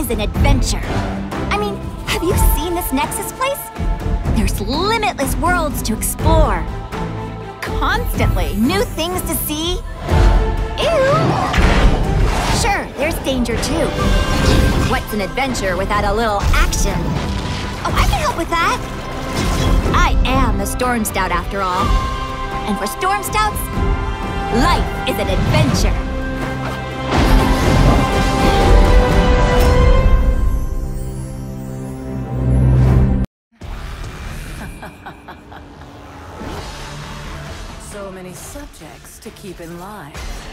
is an adventure. I mean, have you seen this Nexus place? There's limitless worlds to explore. Constantly new things to see. Ew! Sure, there's danger too. What's an adventure without a little action? Oh, I can help with that! I am a Storm Scout after all. And for Storm Scouts, life is an adventure. So many subjects to keep in line.